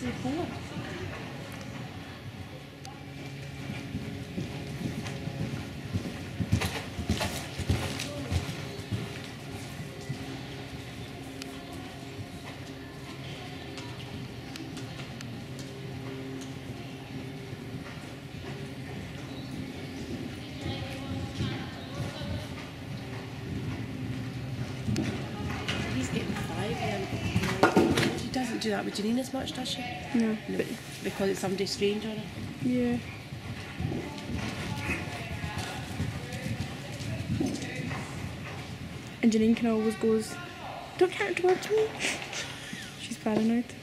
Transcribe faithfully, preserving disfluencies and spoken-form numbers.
say four. He's getting five then. She doesn't do that with Janine as much, does she? No. No, because it's somebody strange on her. Yeah. And Janine kind of always goes, don't count towards me. She's paranoid.